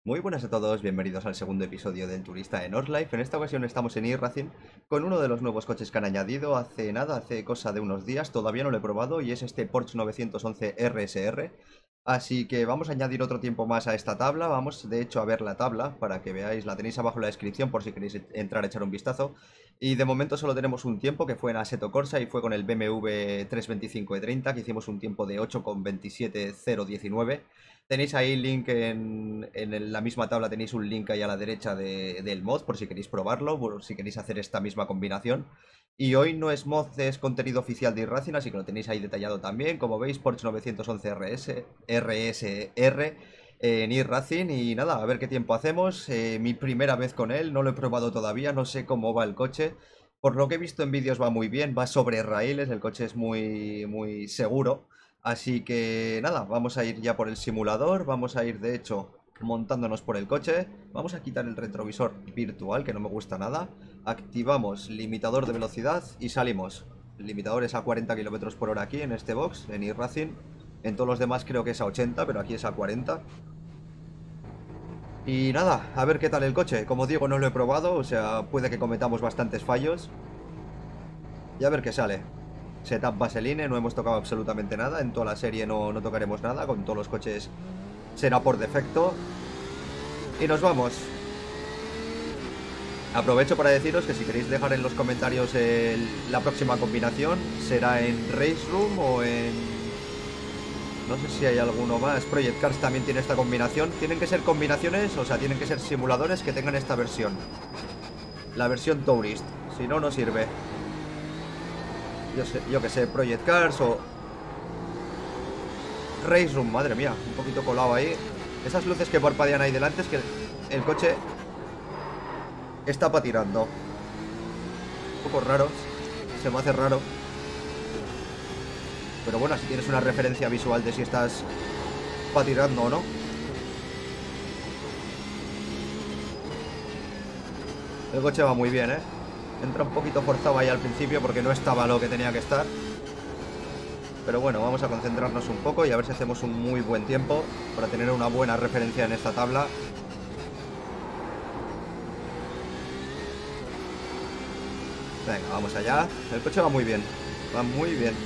Muy buenas a todos, bienvenidos al segundo episodio del Turista en Life. En esta ocasión estamos en iRacing con uno de los nuevos coches que han añadido hace nada, hace cosa de unos días, todavía no lo he probado y es este Porsche 911 RSR. Así que vamos a añadir otro tiempo más a esta tabla, vamos de hecho a ver la tabla para que veáis, la tenéis abajo en la descripción por si queréis entrar a echar un vistazo. Y de momento solo tenemos un tiempo que fue en Assetto Corsa y fue con el BMW 325e30 que hicimos un tiempo de 8,27019. Tenéis ahí link en la misma tabla, tenéis un link ahí a la derecha del mod por si queréis probarlo, por si queréis hacer esta misma combinación. Y hoy no es mod, es contenido oficial de iRacing, así que lo tenéis ahí detallado también. Como veis, Porsche 911 RSR en iRacing. Y nada, a ver qué tiempo hacemos. Mi primera vez con él, no lo he probado todavía, no sé cómo va el coche. Por lo que he visto en vídeos va muy bien, va sobre raíles, el coche es muy seguro. Así que nada, vamos a ir ya por el simulador, vamos a ir de hecho montándonos por el coche, vamos a quitar el retrovisor virtual que no me gusta nada, activamos limitador de velocidad y salimos. El limitador es a 40 kilómetros por hora aquí en este box, en iRacing, en todos los demás creo que es a 80, pero aquí es a 40. Y nada, a ver qué tal el coche, como digo no lo he probado, o sea, puede que cometamos bastantes fallos y a ver qué sale. Setup Vaseline, no hemos tocado absolutamente nada. En toda la serie no tocaremos nada. Con todos los coches será por defecto. Y nos vamos. Aprovecho para deciros que si queréis dejar en los comentarios la próxima combinación, será en Race Room o en... no sé si hay alguno más. Project Cars también tiene esta combinación. Tienen que ser combinaciones, o sea, tienen que ser simuladores que tengan esta versión. La versión Tourist. Si no, no sirve. Yo que sé, Project Cars o Race Room, madre mía, un poquito colado ahí. Esas luces que parpadean ahí delante es que el coche está patinando. Un poco raro, se me hace raro. Pero bueno, si tienes una referencia visual de si estás patinando o no. El coche va muy bien, ¿eh? Entra un poquito forzado ahí al principio porque no estaba lo que tenía que estar. Pero bueno, vamos a concentrarnos un poco y a ver si hacemos un muy buen tiempo para tener una buena referencia en esta tabla. Venga, vamos allá. El coche va muy bien. Va muy bien.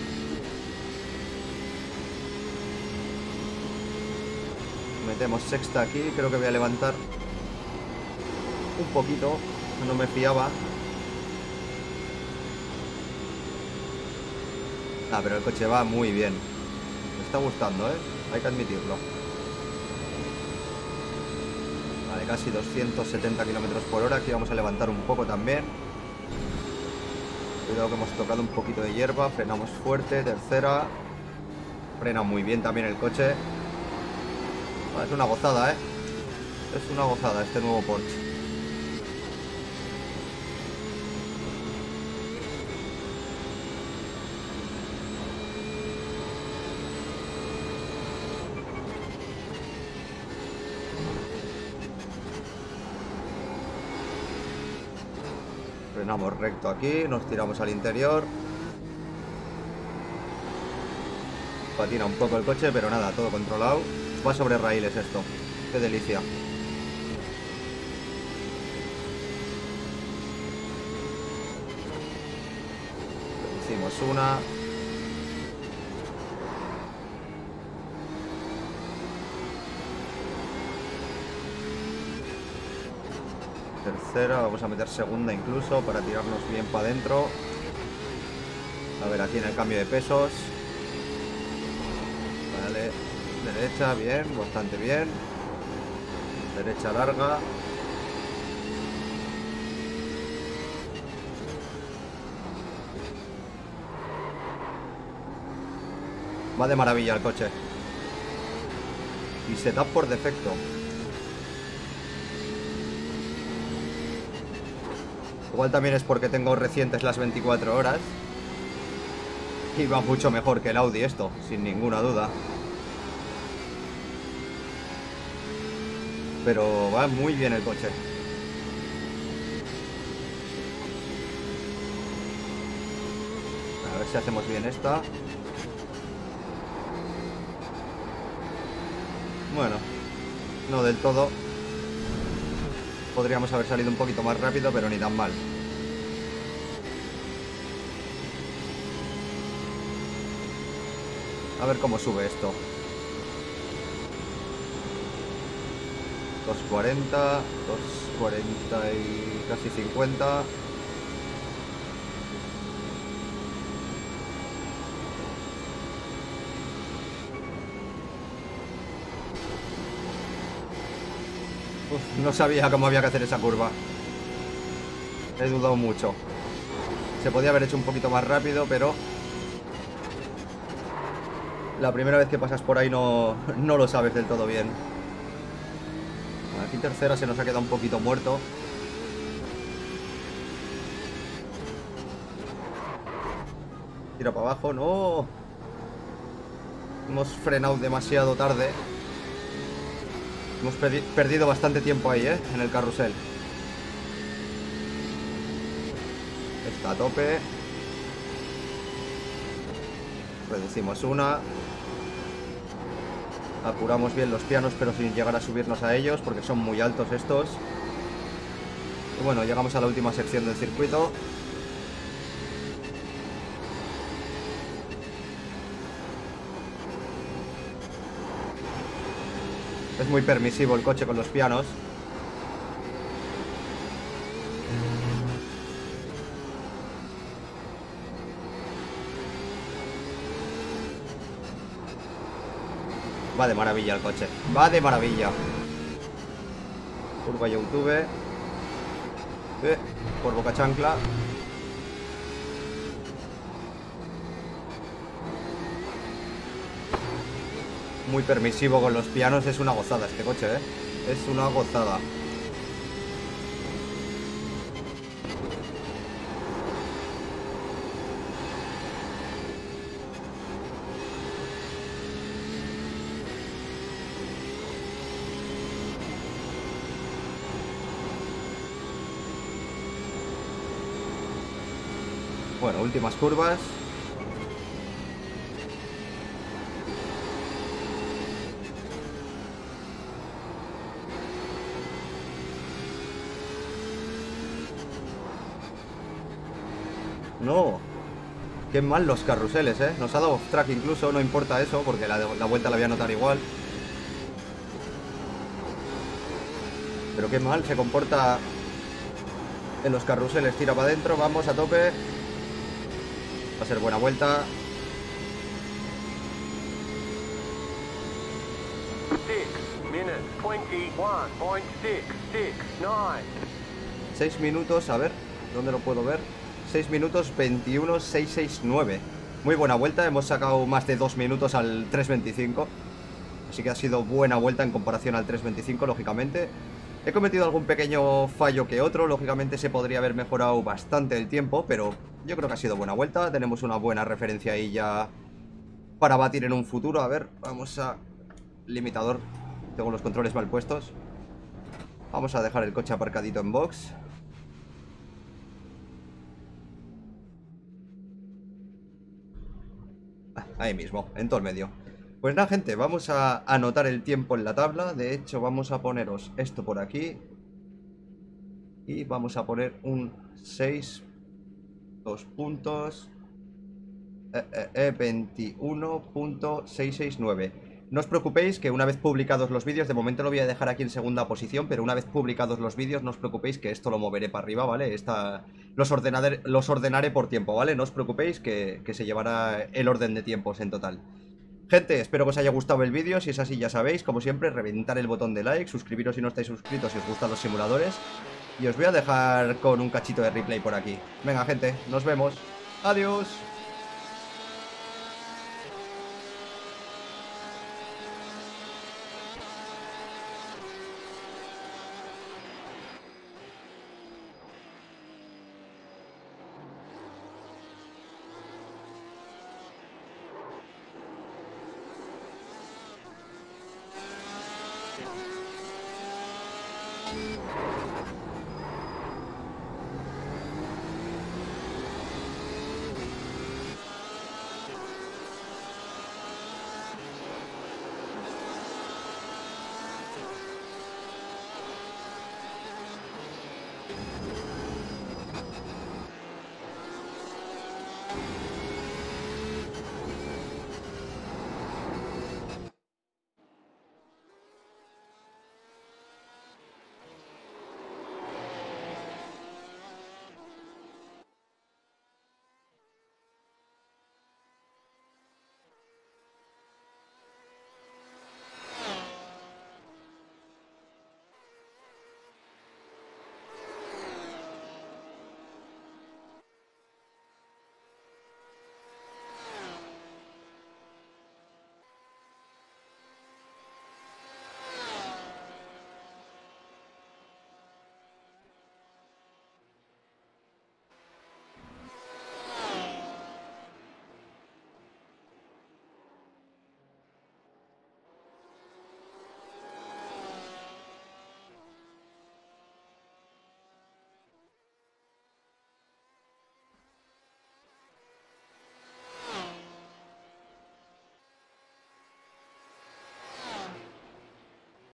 Metemos sexta aquí. Creo que voy a levantar un poquito. No me fiaba. Ah, pero el coche va muy bien. Me está gustando, ¿eh? Hay que admitirlo. Vale, casi 270 kilómetros por hora. Aquí vamos a levantar un poco también. Cuidado que hemos tocado un poquito de hierba. Frenamos fuerte. Tercera. Frena muy bien también el coche. Es una gozada, ¿eh? Es una gozada este nuevo Porsche. Frenamos recto aquí, nos tiramos al interior. Patina un poco el coche, pero nada, todo controlado. Va sobre raíles esto. Qué delicia. Hicimos una. Tercera, vamos a meter segunda incluso para tirarnos bien para adentro. A ver, aquí en el cambio de pesos. Vale, derecha, bien, bastante bien. Derecha larga. Va de maravilla el coche. Y setup por defecto. Igual también es porque tengo recientes las 24 horas. Y va mucho mejor que el Audi esto, sin ninguna duda. Pero va muy bien el coche. A ver si hacemos bien esta. Bueno, No del todo. Podríamos haber salido un poquito más rápido, pero ni tan mal. A ver cómo sube esto. 240, 240 y casi 50. Uf, no sabía cómo había que hacer esa curva. He dudado mucho. Se podía haber hecho un poquito más rápido, pero la primera vez que pasas por ahí no lo sabes del todo bien. Aquí tercera se nos ha quedado un poquito muerto. Tira para abajo, no. Hemos frenado demasiado tarde. Hemos perdido bastante tiempo ahí, en el carrusel. Está a tope. Reducimos una. Apuramos bien los pianos, pero sin llegar a subirnos a ellos, porque son muy altos estos. Y bueno, llegamos a la última sección del circuito. Es muy permisivo el coche con los pianos. Va de maravilla el coche. Va de maravilla. Curva YouTube. Por boca chancla. Muy permisivo con los pianos. Es una gozada este coche, Es una gozada. Bueno, últimas curvas. No. Qué mal los carruseles, Nos ha dado off track incluso, no importa eso, porque la vuelta la voy a notar igual. Pero qué mal se comporta en los carruseles. Tira para adentro, vamos a tope. Va a ser buena vuelta. 6 minutos, a ver, ¿dónde lo puedo ver? 6 minutos 21.669. Muy buena vuelta, hemos sacado más de 2 minutos al 3.25. Así que ha sido buena vuelta en comparación al 3.25, lógicamente. He cometido algún pequeño fallo que otro. Lógicamente se podría haber mejorado bastante el tiempo, pero yo creo que ha sido buena vuelta. Tenemos una buena referencia ahí ya para batir en un futuro. A ver, vamos a... Limitador. Tengo los controles mal puestos. Vamos a dejar el coche aparcadito en box. Ahí mismo, en todo el medio. Pues nada, gente, vamos a anotar el tiempo en la tabla. De hecho, vamos a poneros esto por aquí. Y vamos a poner un 6, 2 puntos, 21.669. No os preocupéis que una vez publicados los vídeos, de momento lo voy a dejar aquí en segunda posición, pero una vez publicados los vídeos, no os preocupéis que esto lo moveré para arriba, ¿vale? Los ordenaré por tiempo, ¿vale? No os preocupéis que se llevará el orden de tiempos en total. Gente, espero que os haya gustado el vídeo. Si es así, ya sabéis, como siempre, reventar el botón de like, suscribiros si no estáis suscritos si os gustan los simuladores. Y os voy a dejar con un cachito de replay por aquí. Venga, gente, nos vemos. Adiós.